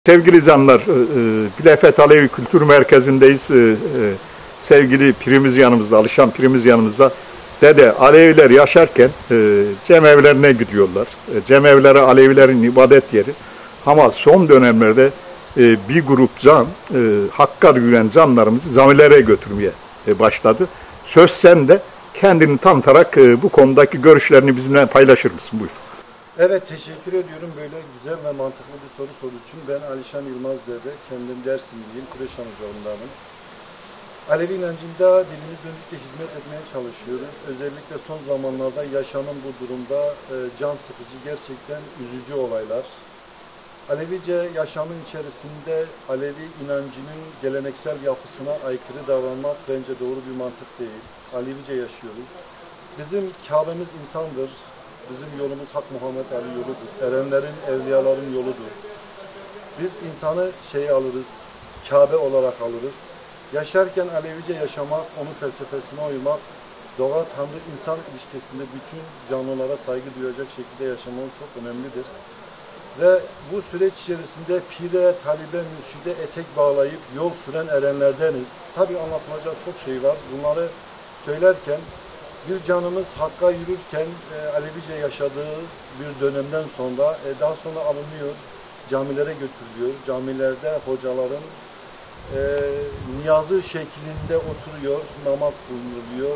Sevgili canlar, Bilafet Alevi Kültür Merkezi'ndeyiz. Sevgili pirimiz yanımızda, Alişan pirimiz yanımızda. Dede, Aleviler yaşarken cemevlerine gidiyorlar. Cemevleri Alevilerin ibadet yeri. Ama son dönemlerde bir grup can, Hakk'a yürüyen canlarımızı camilere götürmeye başladı. Söz sende, kendini tanıtarak bu konudaki görüşlerini bizimle paylaşır mısın? Buyur. Evet, teşekkür ediyorum böyle güzel ve mantıklı bir soru sorduğu için. Ben Alişan Yılmaz Dede, kendim Dersimliyim, Kureşan Ocağı'ndanım. Alevi inancında dilimiz dönüşte hizmet etmeye çalışıyoruz. Özellikle son zamanlarda yaşanan bu durumda can sıkıcı, gerçekten üzücü olaylar. Alevice yaşamın içerisinde Alevi inancının geleneksel yapısına aykırı davranmak bence doğru bir mantık değil. Alevice yaşıyoruz. Bizim Kabe'miz insandır. Bizim yolumuz Hak Muhammed Ali yoludur. Erenlerin, evliyaların yoludur. Biz insanı alırız, Kabe olarak alırız. Yaşarken Alevice yaşamak, onun felsefesine uymak, doğa, Tanrı, insan ilişkisinde bütün canlılara saygı duyacak şekilde yaşamamız çok önemlidir. Ve bu süreç içerisinde pire, talibe, mürşide etek bağlayıp yol süren erenlerdeniz. Tabii anlatılacak çok şey var. Bunları söylerken bir canımız Hakk'a yürürken Alevice yaşadığı bir dönemden sonra daha sonra alınıyor, camilere götürülüyor. Camilerde hocaların niyazı şeklinde oturuyor, namaz kılınıyor.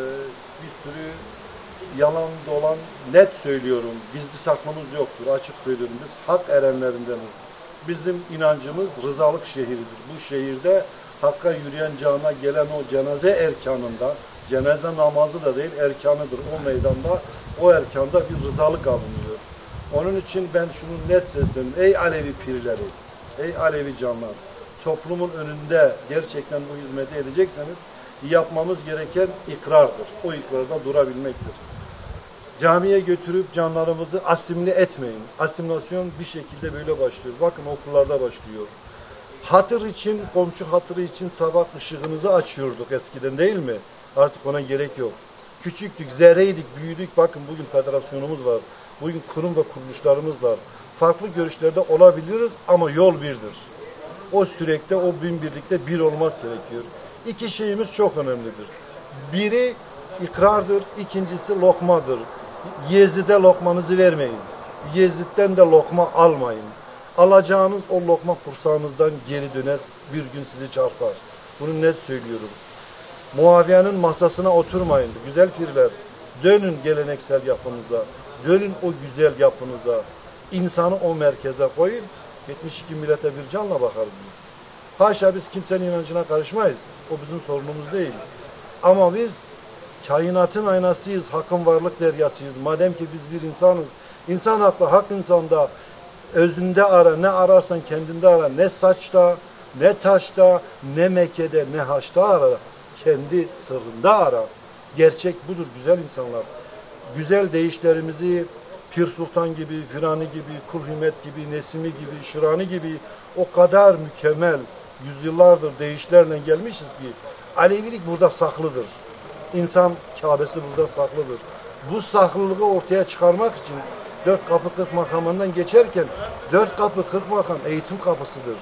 Bir sürü yalan dolan, net söylüyorum, gizli saklımız yoktur, açık söylüyorum. Biz hak erenlerindeniz. Bizim inancımız rızalık şehridir. Bu şehirde Hakk'a yürüyen cana gelen o cenaze erkanında, cenaze namazı da değil, erkanıdır. O meydanda, o erkanda bir rızalık alınıyor. Onun için ben şunu net sesleniyorum. Ey Alevi pirleri, ey Alevi canlar, toplumun önünde gerçekten bu hizmeti edecekseniz yapmamız gereken ikrardır. O ikrarda durabilmektir. Camiye götürüp canlarımızı asimile etmeyin. Asimilasyon bir şekilde böyle başlıyor. Bakın okullarda başlıyor. Hatır için, komşu hatırı için sabah ışığınızı açıyorduk eskiden değil mi? Artık ona gerek yok. Küçüktük, zerreydik, büyüdük. Bakın bugün federasyonumuz var. Bugün kurum ve kuruluşlarımız var. Farklı görüşlerde olabiliriz ama yol birdir. O sürekli, o bin birlikte bir olmak gerekiyor. İki şeyimiz çok önemlidir. Biri ikrardır, ikincisi lokmadır. Yezid'e lokmanızı vermeyin. Yezid'den de lokma almayın. Alacağınız o lokma kursağınızdan geri döner, bir gün sizi çarpar. Bunu net söylüyorum. Muaviye'nin masasına oturmayın. Güzel pirler, dönün geleneksel yapınıza, dönün o güzel yapınıza. İnsanı o merkeze koyun, 72 millete bir canla bakarız biz. Haşa biz kimsenin inancına karışmayız. O bizim sorunumuz değil. Ama biz kainatın aynasıyız, hakkın varlık deryasıyız. Madem ki biz bir insanız, insan haklı, hak insanda, özünde ara, ne ararsan kendinde ara, ne saçta, ne taşta, ne Mekke'de, ne Haç'ta ara, kendi sırrında ara. Gerçek budur güzel insanlar. Güzel deyişlerimizi Pir Sultan gibi, Firani gibi, Kulhümet gibi, Nesimi gibi, Şırani gibi o kadar mükemmel yüzyıllardır deyişlerle gelmişiz ki Alevilik burada saklıdır. İnsan Kabe'si burada saklıdır. Bu saklılığı ortaya çıkarmak için 4 kapı 40 makamından geçerken 4 kapı 40 makam eğitim kapısıdır.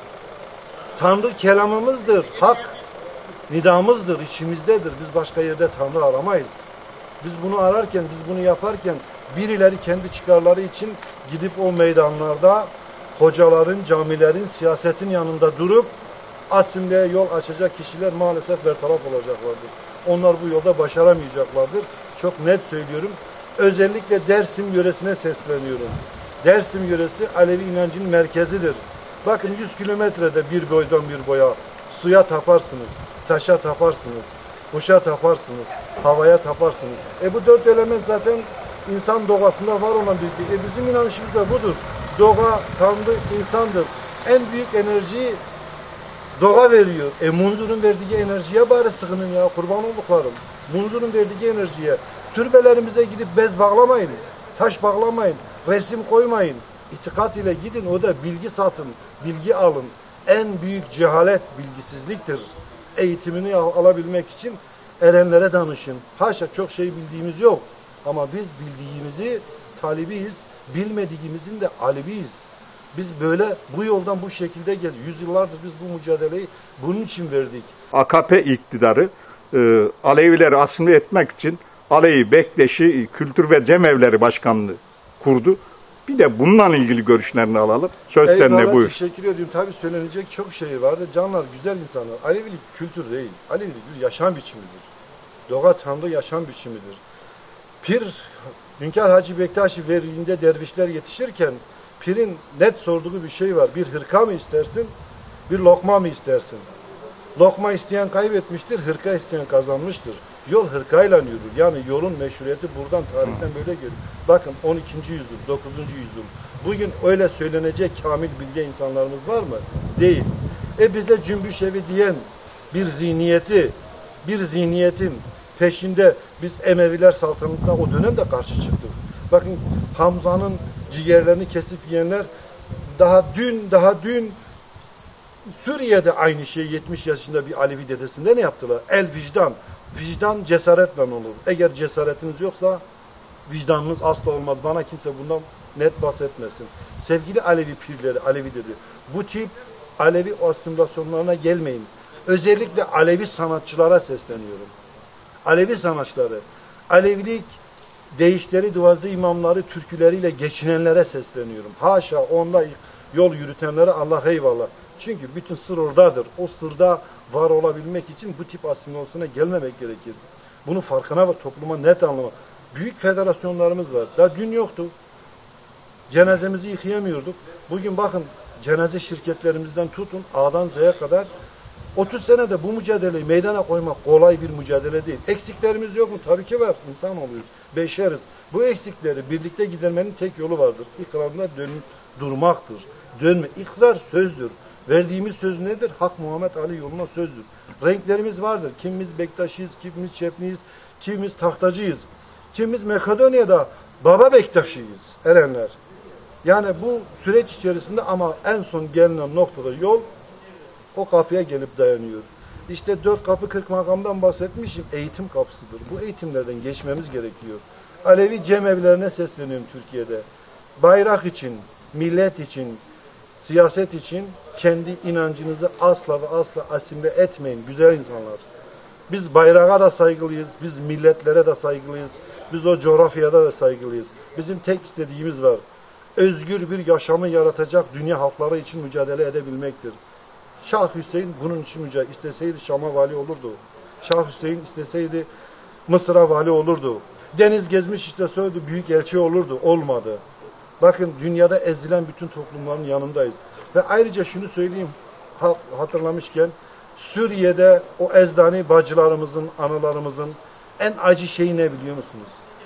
Tanrı kelamımızdır. Hak nidamızdır, içimizdedir. Biz başka yerde Tanrı aramayız. Biz bunu ararken, biz bunu yaparken birileri kendi çıkarları için gidip o meydanlarda hocaların, camilerin, siyasetin yanında durup asimliğe yol açacak kişiler maalesef bertaraf olacaklardır. Onlar bu yolda başaramayacaklardır. Çok net söylüyorum. Özellikle Dersim yöresine sesleniyorum. Dersim yöresi Alevi inancının merkezidir. Bakın 100 kilometrede bir boydan bir boya suya taparsınız, taşa taparsınız, kuşa taparsınız, havaya taparsınız. Bu 4 element zaten insan doğasında var olan bir bizim inanışımız da budur. Doğa, Tanrı, insandır. En büyük enerjiyi doğa veriyor. Munzur'un verdiği enerjiye bari sığının ya, kurban olduklarım. Munzur'un verdiği enerjiye. Türbelerimize gidip bez bağlamayın, taş bağlamayın, resim koymayın. İtikat ile gidin, o da bilgi satın, bilgi alın. En büyük cehalet bilgisizliktir. Eğitimini alabilmek için erenlere danışın. Haşa çok şey bildiğimiz yok. Ama biz bildiğimizi talibiyiz, bilmediğimizin de alibiyiz. Biz böyle bu yoldan bu şekilde geldik. Yüzyıllardır biz bu mücadeleyi bunun için verdik. AKP iktidarı Alevileri asimile etmek için Alevi Bektaşi Kültür ve Cemevleri Başkanlığı kurdu. Bir de bununla ilgili görüşlerini alalım. Söz seninle, buyur. Teşekkür ediyorum. Tabii söylenecek çok şey vardı. Canlar, güzel insanlar. Alevilik kültür değil. Alevilik bir yaşam biçimidir. Doğa Tanrı yaşam biçimidir. Pir, Hünkar Hacı Bektaşi veriğinde dervişler yetişirken pirin net sorduğu bir şey var. Bir hırka mı istersin, bir lokma mı istersin? Lokma isteyen kaybetmiştir, hırka isteyen kazanmıştır. Yol hırkayla yürür. Yani yolun meşruiyeti buradan, tarihten böyle geliyor. Bakın 12. yüzyıl, 9. yüzyıl. Bugün öyle söylenecek kamil bilge insanlarımız var mı? Değil. Bize cümbüş evi diyen bir zihniyetin peşinde biz Emeviler saltanatına o dönemde karşı çıktık. Bakın Hamza'nın ciğerlerini kesip yiyenler daha dün Suriye'de aynı şeyi 70 yaşında bir Alevi dedesinde ne yaptılar? Vicdan. Vicdan cesaretle olur. Eğer cesaretiniz yoksa vicdanınız asla olmaz. Bana kimse bundan net bahsetmesin. Sevgili Alevi pirleri, Alevi dedi. Bu tip Alevi asimilasyonlarına gelmeyin. Özellikle Alevi sanatçılara sesleniyorum. Alevi sanatçıları, Alevilik deyişleri, duazlı imamları, türküleriyle geçinenlere sesleniyorum. Haşa onda yol yürütenlere Allah eyvallah. Çünkü bütün sır oradadır. O sırda var olabilmek için bu tip asimilasyona gelmemek gerekir. Bunun farkına var, topluma net anlamak. Büyük federasyonlarımız var. Daha dün yoktu. Cenazemizi yıkayamıyorduk. Bugün bakın cenaze şirketlerimizden tutun A'dan Z'ye kadar 30 senede bu mücadeleyi meydana koymak kolay bir mücadele değil. Eksiklerimiz yok mu? Tabii ki var. İnsan oluyoruz. Beşeriz. Bu eksikleri birlikte gidermenin tek yolu vardır. İkrarına durmaktır. Dönme. İkrar sözdür. Verdiğimiz söz nedir? Hak Muhammed Ali yoluna sözdür. Renklerimiz vardır. Kimimiz Bektaşıyız, kimimiz Çepniyiz, kimimiz Tahtacıyız. Kimimiz Makedonya'da Baba Bektaşıyız. Erenler. Yani bu süreç içerisinde ama en son gelinen noktada yol o kapıya gelip dayanıyor. İşte 4 kapı 40 makamdan bahsetmişim. Eğitim kapısıdır. Bu eğitimlerden geçmemiz gerekiyor. Alevi cemevlerine sesleniyorum Türkiye'de. Bayrak için, millet için, siyaset için kendi inancınızı asla ve asla asimile etmeyin güzel insanlar. Biz bayrağa da saygılıyız, biz milletlere de saygılıyız, biz o coğrafyada da saygılıyız. Bizim tek istediğimiz var. Özgür bir yaşamı yaratacak dünya halkları için mücadele edebilmektir. Şah Hüseyin bunun için mücadele isteseydi Şam'a vali olurdu. Şah Hüseyin isteseydi Mısır'a vali olurdu. Deniz gezmiş isteseydi büyük elçi olurdu. Olmadı. Bakın dünyada ezilen bütün toplumların yanındayız. Ve ayrıca şunu söyleyeyim hatırlamışken Suriye'de o ezdani bacılarımızın, analarımızın en acı şeyi ne biliyor musunuz?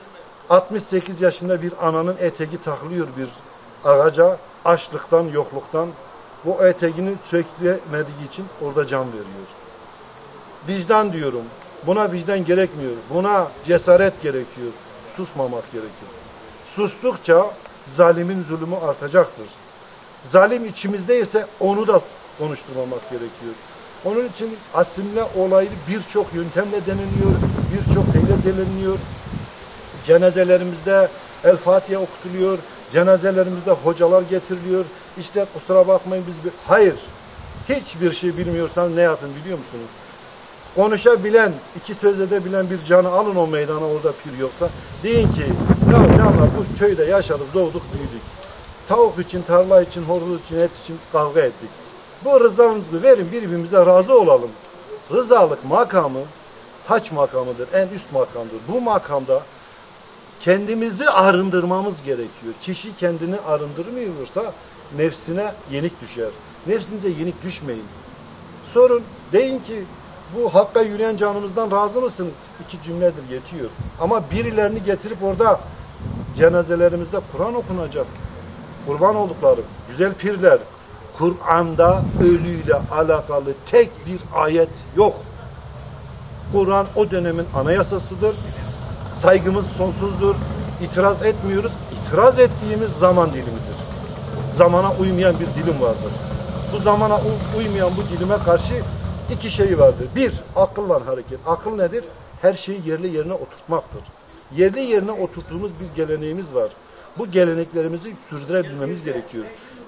68 yaşında bir ananın eteği takılıyor bir ağaca açlıktan, yokluktan. Bu eteğini sökmediği için orada can veriyor. Vicdan diyorum. Buna vicdan gerekmiyor. Buna cesaret gerekiyor. Susmamak gerekir. Sustukça zalimin zulmü artacaktır. Zalim içimizdeyse onu da konuşturmamak gerekiyor. Onun için asimle olayı birçok yöntemle deniliyor, birçok şeyle deniliyor. Cenazelerimizde El Fatiha okutuluyor, cenazelerimizde hocalar getiriliyor. İşte kusura bakmayın biz hayır, hiçbir şey bilmiyorsan ne yapın biliyor musunuz? Konuşabilen, iki söz edebilen bir canı alın o meydana orada pir yoksa. Deyin ki ya canlar bu köyde yaşadık, doğduk, büyüdük. Tavuk için, tarla için, horoz için, et için kavga ettik. Bu rızanızı verin, birbirimize razı olalım. Rızalık makamı taç makamıdır, en üst makamdır. Bu makamda kendimizi arındırmamız gerekiyor. Kişi kendini arındırmıyorsa nefsine yenik düşer. Nefsinize yenik düşmeyin. Sorun, deyin ki bu hakka yürüyen canımızdan razı mısınız? 2 cümledir yetiyor. Ama birilerini getirip orada cenazelerimizde Kur'an okunacak. Kurban oldukları güzel pirler. Kur'an'da ölüyle alakalı tek bir ayet yok. Kur'an o dönemin anayasasıdır. Saygımız sonsuzdur. İtiraz etmiyoruz. İtiraz ettiğimiz zaman dilimidir. Zamana uymayan bir dilim vardır. Bu zamana uymayan bu dilime karşı 2 şey vardır. 1, akılla hareket. Akıl nedir? Her şeyi yerli yerine oturtmaktır. Yerli yerine oturttuğumuz bir geleneğimiz var. Bu geleneklerimizi sürdürebilmemiz gerekiyor.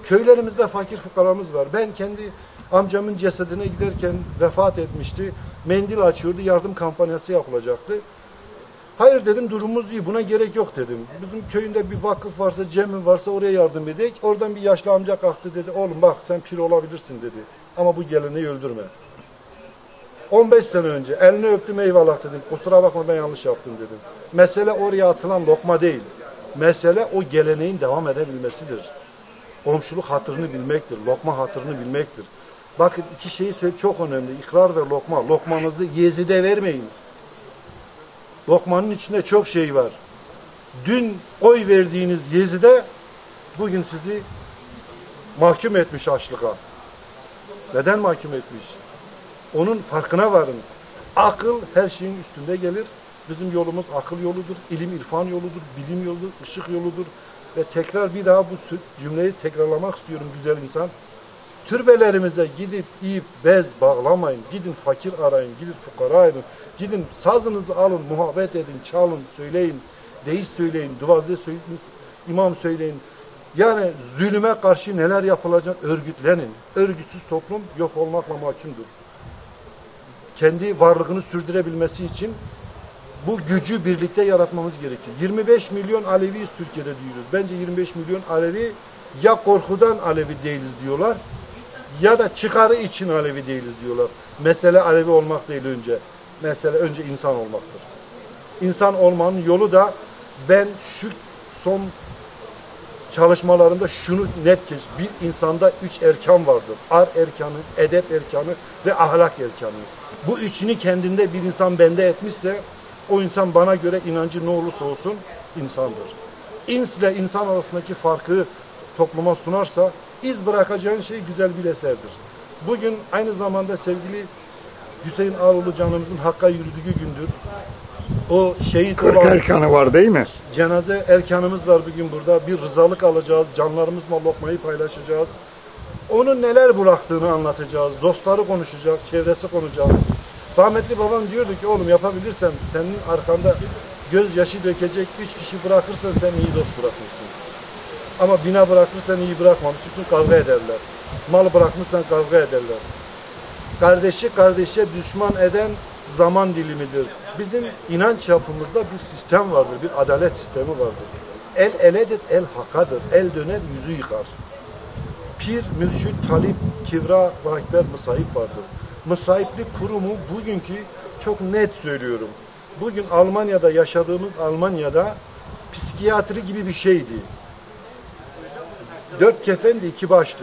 Köylerimizde fakir fukaramız var. Ben kendi amcamın cesedine giderken vefat etmişti. Mendil açıyordu, yardım kampanyası yapılacaktı. Hayır dedim, durumumuz iyi, buna gerek yok dedim. Bizim köyünde bir vakıf varsa, cemi varsa oraya yardım edek. Oradan bir yaşlı amca kalktı dedi, oğlum bak sen pir olabilirsin dedi. Ama bu geleneği öldürme. 15 sene önce elini öptüm, eyvallah dedim. Kusura bakma ben yanlış yaptım dedim. Mesele oraya atılan lokma değil. Mesele o geleneğin devam edebilmesidir. Komşuluk hatırını bilmektir. Lokma hatırını bilmektir. Bakın iki şeyi çok önemli. İkrar ve lokma. Lokmanızı Yezid'e vermeyin. Lokmanın içinde çok şey var. Dün oy verdiğiniz Yezid'e bugün sizi mahkum etmiş açlığa. Neden mahkum etmiş? Onun farkına varın. Akıl her şeyin üstünde gelir. Bizim yolumuz akıl yoludur, ilim irfan yoludur, bilim yoludur, ışık yoludur. Ve tekrar bir daha bu cümleyi tekrarlamak istiyorum güzel insan. Türbelerimize gidip ip, bez bağlamayın. Gidin fakir arayın, gidin fukara arayın. Gidin sazınızı alın, muhabbet edin, çalın, söyleyin. Deist söyleyin, duvazde söyleyin, imam söyleyin. Yani zulüme karşı neler yapılacak örgütlenin. Örgütsüz toplum yok olmakla mahkumdur. Kendi varlığını sürdürebilmesi için bu gücü birlikte yaratmamız gerekiyor. 25 milyon Aleviyiz Türkiye'de diyoruz. Bence 25 milyon Alevi ya korkudan Alevi değiliz diyorlar ya da çıkarı için Alevi değiliz diyorlar. Mesele Alevi olmak değil önce. Mesele önce insan olmaktır. İnsan olmanın yolu da ben şu son çalışmalarında şunu net keş. Bir insanda 3 erkan vardır. Ar erkanı, edep erkanı ve ahlak erkanı. Bu üçünü kendinde bir insan bende etmişse o insan bana göre inancı ne olursa olsun insandır. İns ile insan arasındaki farkı topluma sunarsa iz bırakacağın şey güzel bir eserdir. Bugün aynı zamanda sevgili Hüseyin Ağaoğlu canımızın Hakk'a yürüdüğü gündür. O şehit 40 olan erkanı var değil mi? cenaze erkanımız var bugün burada. Bir rızalık alacağız. Canlarımızla lokmayı paylaşacağız. Onun neler bıraktığını anlatacağız. Dostları konuşacak, çevresi konuşacak. Rahmetli babam diyordu ki oğlum yapabilirsen senin arkanda gözyaşı dökecek 3 kişi bırakırsan sen iyi dost bırakmışsın. Ama bina bırakırsan iyi bırakmamışsın çünkü kavga ederler. Mal bırakmışsan kavga ederler. Kardeşi kardeşe düşman eden zaman dilimidir. Bizim inanç yapımızda bir sistem vardır, bir adalet sistemi vardır. El eledir, el hakadır. El döner, yüzü yıkar. Pir, mürşit, talip, kibra, rahber, mısahip vardır. Mısahiplik kurumu bugünkü çok net söylüyorum. Bugün Almanya'da yaşadığımız Almanya'da psikiyatri gibi bir şeydi. 4 kefendi 2 baştı.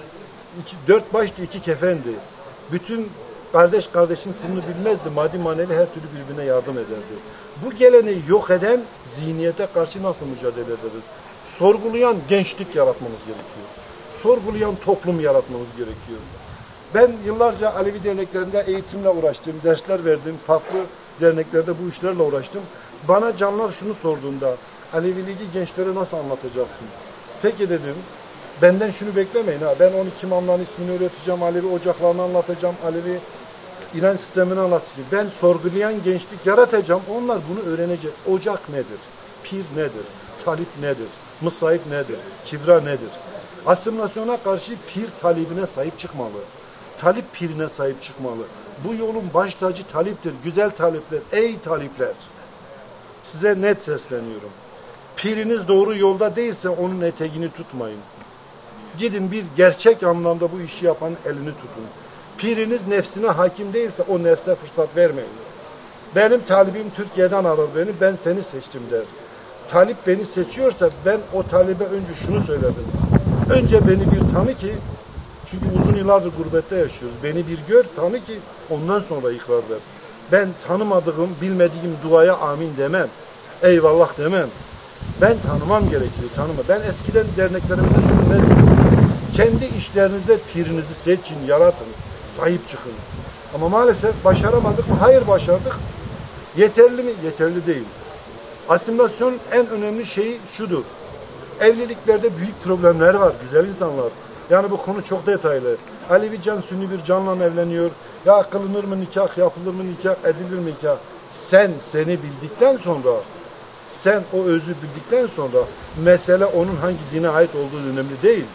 4 baştı 2 kefendi. Bütün kardeş kardeşin sınırını bilmezdi. Maddi manevi her türlü birbirine yardım ederdi. Bu geleneği yok eden zihniyete karşı nasıl mücadele ederiz? Sorgulayan gençlik yaratmamız gerekiyor. Sorgulayan toplum yaratmamız gerekiyor. Ben yıllarca Alevi derneklerinde eğitimle uğraştım, dersler verdim, farklı derneklerde bu işlerle uğraştım. Bana canlar şunu sorduğunda, Aleviliği gençlere nasıl anlatacaksın? Peki dedim, benden şunu beklemeyin ha, ben 12 imamların ismini öğreteceğim, Alevi ocaklarını anlatacağım, Alevi inanç sistemini anlatacağım. Ben sorgulayan gençlik yaratacağım, onlar bunu öğrenecek. Ocak nedir? Pir nedir? Talip nedir? Mısahip nedir? Kibra nedir? Asimilasyona karşı pir talibine sahip çıkmalı. Talip pirine sahip çıkmalı. Bu yolun baş tacı taliptir. Güzel talipler, ey talipler. Size net sesleniyorum. Piriniz doğru yolda değilse onun eteğini tutmayın. Gidin bir gerçek anlamda bu işi yapanın elini tutun. Piriniz nefsine hakim değilse o nefse fırsat vermeyin. Benim talibim Türkiye'den arar beni, ben seni seçtim der. Talip beni seçiyorsa ben o talibe önce şunu söyledim. Önce beni bir tanı ki, çünkü uzun yıllardır gurbette yaşıyoruz. Beni bir gör, tanı ki ondan sonra ikrar ver. Ben tanımadığım, bilmediğim duaya amin demem. Eyvallah demem. Ben tanımam gerekiyor, tanıma. Ben eskiden derneklerimizde şunu ne söylüyorum. Kendi işlerinizde pirinizi seçin, yaratın, sahip çıkın. Ama maalesef başaramadık mı? Hayır başardık. Yeterli mi? Yeterli değil. Asimilasyonun en önemli şeyi şudur. Evliliklerde büyük problemler var, güzel insanlar. Yani bu konu çok detaylı. Alevi can Sünni bir canla evleniyor. Ya kılınır mı nikah, yapılır mı nikah, edilir mi nikah? Sen seni bildikten sonra, sen o özü bildikten sonra mesele onun hangi dine ait olduğu önemli değil.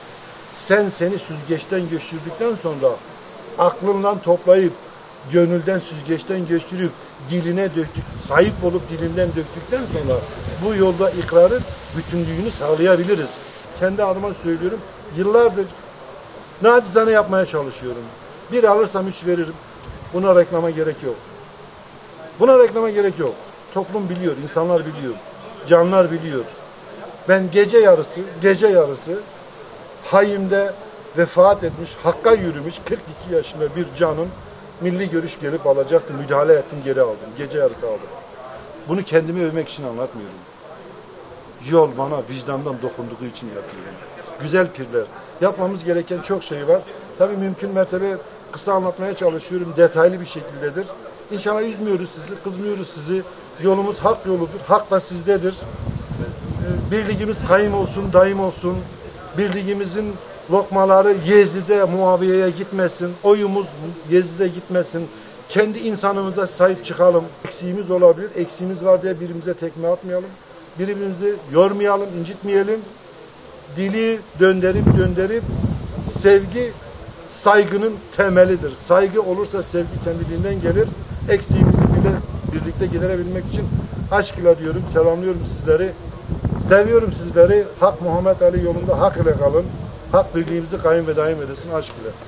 Sen seni süzgeçten göçürdükten sonra aklından toplayıp gönülden süzgeçten göçürüp diline döktük, sahip olup dilinden döktükten sonra bu yolda ikrarın bütünlüğünü sağlayabiliriz. Kendi adıma söylüyorum, yıllardır nacizane yapmaya çalışıyorum. Bir alırsam 3 veririm. Buna reklama gerek yok. Buna reklama gerek yok. Toplum biliyor, insanlar biliyor, canlar biliyor. Ben gece yarısı Hayim'de vefat etmiş, Hakk'a yürümüş 42 yaşında bir canın milli görüş gelip alacaktı. Müdahale ettim, geri aldım. Gece yarısı aldım. Bunu kendimi övmek için anlatmıyorum. Yol bana vicdandan dokunduğu için yapıyorum. Güzel pirler. Yapmamız gereken çok şey var. Tabii mümkün mertebe kısa anlatmaya çalışıyorum. Detaylı bir şekildedir. İnşallah üzmüyoruz sizi, kızmıyoruz sizi. Yolumuz hak yoludur. Hak da sizdedir. Birliğimiz kaim olsun, daim olsun. Birliğimizin lokmaları Yezid'e, Muaviye'ye gitmesin. Oyumuz Yezid'e gitmesin. Kendi insanımıza sahip çıkalım. Eksiğimiz olabilir. Eksiğimiz var diye birbirimize tekme atmayalım. Birbirimizi yormayalım, incitmeyelim. Dili döndürüp sevgi saygının temelidir. Saygı olursa sevgi kendiliğinden gelir. Eksiğimizi bile birlikte giderebilmek için aşk ile diyorum, selamlıyorum sizleri. Seviyorum sizleri. Hak Muhammed Ali yolunda hak ile kalın. Hak birliğimizi kaim ve daim edesin aşk ile.